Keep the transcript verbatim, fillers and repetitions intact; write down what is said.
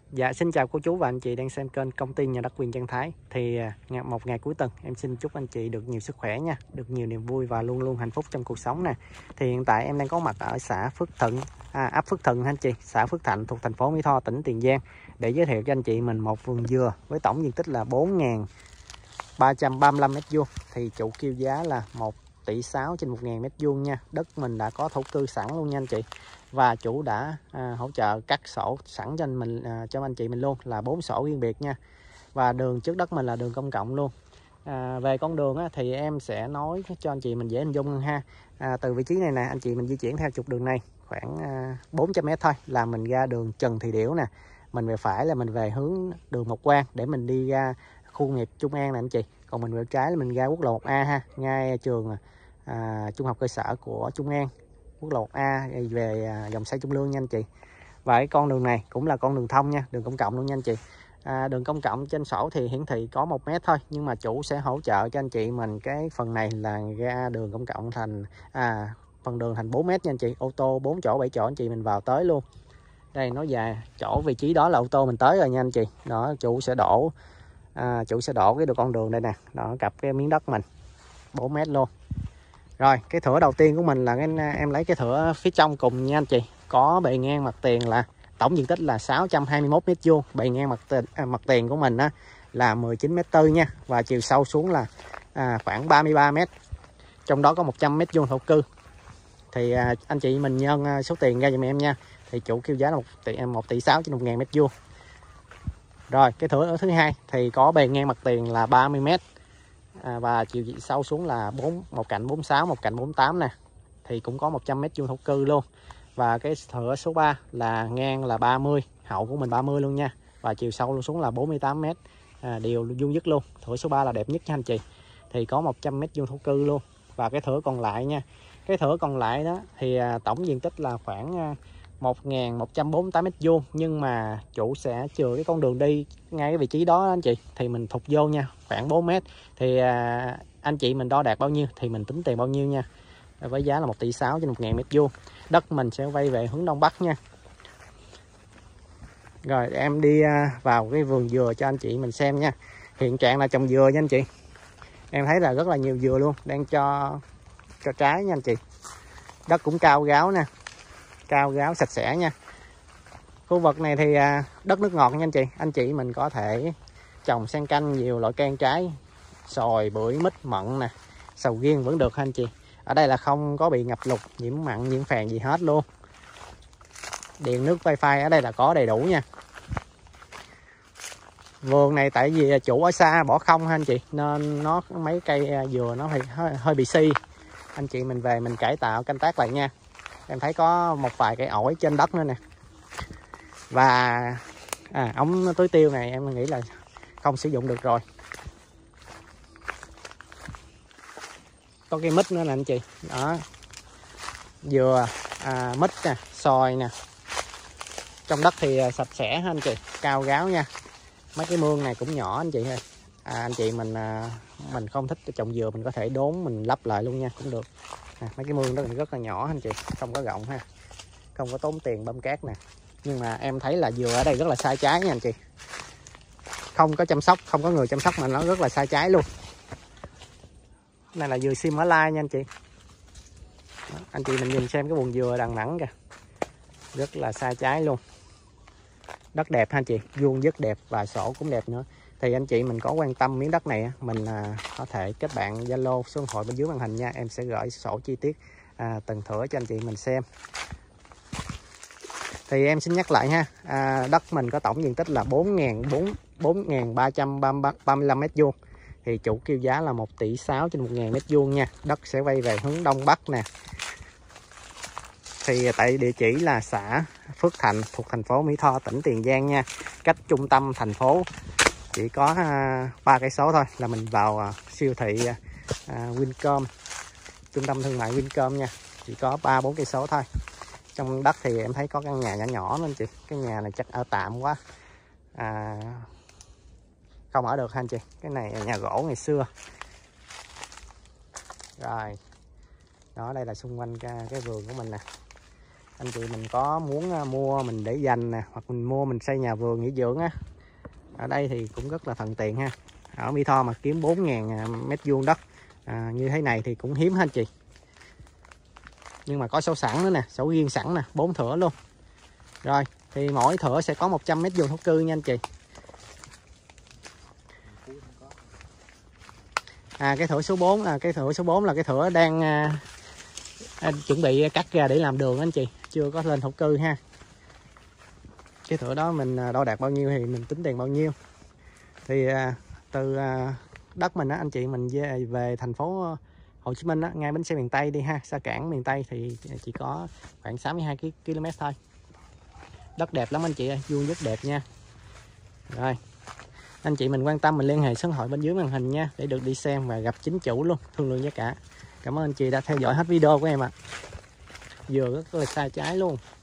Dạ, xin chào cô chú và anh chị đang xem kênh Công ty Nhà đất Quyền Trang Thái. Thì một ngày cuối tuần em xin chúc anh chị được nhiều sức khỏe nha, được nhiều niềm vui và luôn luôn hạnh phúc trong cuộc sống nè. Thì hiện tại em đang có mặt ở xã Phước Thuận, à, ấp Phước Thuận anh chị, xã Phước Thạnh thuộc thành phố Mỹ Tho, tỉnh Tiền Giang, để giới thiệu cho anh chị mình một vườn dừa với tổng diện tích là bốn nghìn ba trăm ba mươi lăm mét vuông. Thì chủ kêu giá là một tỷ sáu trên một nghìn mét vuông nha. Đất mình đã có thổ cư sẵn luôn nha anh chị. Và chủ đã à, hỗ trợ cắt sổ sẵn cho anh mình à, cho anh chị mình luôn là bốn sổ riêng biệt nha. Và đường trước đất mình là đường công cộng luôn. À, về con đường á, thì em sẽ nói cho anh chị mình dễ hình dung ha. À, từ vị trí này nè, anh chị mình di chuyển theo trục đường này khoảng à, bốn trăm mét thôi là mình ra đường Trần Thị Điểu nè. Mình về phải là mình về hướng đường Mộc Quang để mình đi ra khu nghiệp Trung An nè anh chị. Còn mình về trái là mình ra quốc lộ một A ha, ngay trường à, trung học cơ sở của Trung An, quốc lộ một A về dòng xoay Trung Lương nha anh chị. Và cái con đường này cũng là con đường thông nha, đường công cộng luôn nha anh chị. À, đường công cộng trên sổ thì hiển thị có một mét thôi, nhưng mà chủ sẽ hỗ trợ cho anh chị mình cái phần này là ra đường công cộng thành à, phần đường thành bốn mét nha anh chị. Ô tô bốn chỗ bảy chỗ anh chị mình vào tới luôn. Đây nó dài chỗ vị trí đó là ô tô mình tới rồi nha anh chị. Đó, chủ sẽ đổ à, chủ sẽ đổ cái đường con đường đây nè, đó cặp cái miếng đất mình bốn mét luôn. Rồi cái thửa đầu tiên của mình là cái em lấy cái thửa phía trong cùng nha anh chị, có bề ngang mặt tiền là tổng diện tích là sáu trăm hai mươi mốt mét vuông, bề ngang mặt tiền, à, mặt tiền của mình á, là mười chín mét tư nha, và chiều sâu xuống là à, khoảng ba mươi ba mét, trong đó có một trăm mét vuông thổ cư. Thì à, anh chị mình nhân à, số tiền ra giùm em nha. Thì chủ kêu giá là một tỷ một tỷ sáu trên một nghìn mét vuông. Rồi cái thửa thứ hai thì có bề ngang mặt tiền là ba mươi mét. À, và chiều sâu xuống là bốn một cạnh bốn mươi sáu, một cạnh bốn mươi tám nè, thì cũng có một trăm mét vuông thổ cư luôn. Và cái thửa số ba là ngang là ba mươi, hậu của mình ba mươi luôn nha, và chiều sâu luôn xuống là bốn mươi tám mét, à, đều vuông dứt luôn. Thửa số ba là đẹp nhất nha anh chị, thì có một trăm mét vuông thổ cư luôn. Và cái thửa còn lại nha, cái thửa còn lại đó thì à, tổng diện tích là khoảng à, một nghìn một trăm bốn mươi tám mét vuông, nhưng mà chủ sẽ chừa cái con đường đi ngay cái vị trí đó anh chị, thì mình thục vô nha, khoảng bốn mét. Thì à, anh chị mình đo đạt bao nhiêu thì mình tính tiền bao nhiêu nha, với giá là một tỷ sáu trên một nghìn mét vuông. Đất mình sẽ quay về hướng đông bắc nha. Rồi em đi à, vào cái vườn dừa cho anh chị mình xem nha. Hiện trạng là trồng dừa nha anh chị, em thấy là rất là nhiều dừa luôn, đang cho cho trái nha anh chị. Đất cũng cao ráo nè, cao ráo sạch sẽ nha. Khu vực này thì à, đất nước ngọt nha anh chị, anh chị mình có thể trồng xen canh nhiều loại cây trái, xoài, bưởi, mít, mận nè, sầu riêng vẫn được ha anh chị. Ở đây là không có bị ngập lụt, nhiễm mặn, nhiễm phèn gì hết luôn. Điện nước wifi ở đây là có đầy đủ nha. Vườn này tại vì chủ ở xa bỏ không ha anh chị, nên nó mấy cây dừa nó hơi, hơi, hơi bị si. Anh chị mình về mình cải tạo canh tác lại nha. Em thấy có một vài cây ổi trên đất nữa nè. Và à, ống tưới tiêu này em nghĩ là không sử dụng được rồi. Có cây mít nữa nè anh chị. Đó, dừa, à, mít nè, xoài nè. Trong đất thì sạch sẽ ha anh chị, cao ráo nha. Mấy cái mương này cũng nhỏ anh chị ơi. À, anh chị mình à, mình không thích trồng dừa mình có thể đốn mình lắp lại luôn nha, cũng được. À, mấy cái mương đó rất là nhỏ anh chị, không có rộng ha, không có tốn tiền bơm cát nè. Nhưng mà em thấy là dừa ở đây rất là sai trái nha anh chị, không có chăm sóc, không có người chăm sóc mà nó rất là sai trái luôn. Này là dừa sim Mã Lai nha anh chị. Đó, anh chị mình nhìn xem cái buồng dừa đằng nẵng kìa, rất là sai trái luôn. Đất đẹp ha anh chị, vuông rất đẹp và sổ cũng đẹp nữa. Thì anh chị mình có quan tâm miếng đất này mình à, có thể kết bạn Zalo số điện thoại bên dưới màn hình nha, em sẽ gửi sổ chi tiết à, từng thửa cho anh chị mình xem. Thì em xin nhắc lại ha, à, đất mình có tổng diện tích là bốn nghìn ba trăm ba mươi lăm mét vuông. Thì chủ kêu giá là một tỷ sáu trên một nghìn mét vuông nha. Đất sẽ quay về hướng đông bắc nè. Thì tại địa chỉ là xã Phước Thạnh thuộc thành phố Mỹ Tho, tỉnh Tiền Giang nha. Cách trung tâm thành phố chỉ có ba cây số thôi là mình vào à, siêu thị à, Wincom, trung tâm thương mại Wincom nha. Chỉ có ba bốn cây số thôi. Trong đất thì em thấy có căn nhà nhỏ nhỏ nên chị, cái nhà này chắc ở tạm quá, à, không ở được ha anh chị. Cái này là nhà gỗ ngày xưa. Rồi đó, đây là xung quanh cái, cái vườn của mình nè. anh chị mình có muốn mua mình để dành nè, hoặc mình mua mình xây nhà vườn nghỉ dưỡng á, ở đây thì cũng rất là thuận tiện ha. Ở Mỹ Tho mà kiếm bốn ngàn mét vuông đất à, như thế này thì cũng hiếm ha anh chị. Nhưng mà có sổ sẵn nữa nè, sổ riêng sẵn nè, bốn thửa luôn. Rồi thì mỗi thửa sẽ có một trăm mét vuông thổ cư nha anh chị. À cái thửa số bốn là cái thửa số bốn là cái thửa đang à, à, chuẩn bị cắt ra để làm đường anh chị, chưa có lên thổ cư ha. Cái thửa đó mình đo đạt bao nhiêu thì mình tính tiền bao nhiêu. Thì à, từ à, đất mình á anh chị mình về, về thành phố Hồ Chí Minh á, ngay bến xe miền Tây đi ha, xa cảng miền Tây thì chỉ có khoảng sáu mươi hai ki lô mét thôi. Đất đẹp lắm anh chị ơi, vuông rất đẹp nha. Rồi anh chị mình quan tâm mình liên hệ số điện thoại bên dưới màn hình nha, để được đi xem và gặp chính chủ luôn, thương lượng giá cả. Cảm ơn anh chị đã theo dõi hết video của em ạ. À. Vừa rất là sai trái luôn.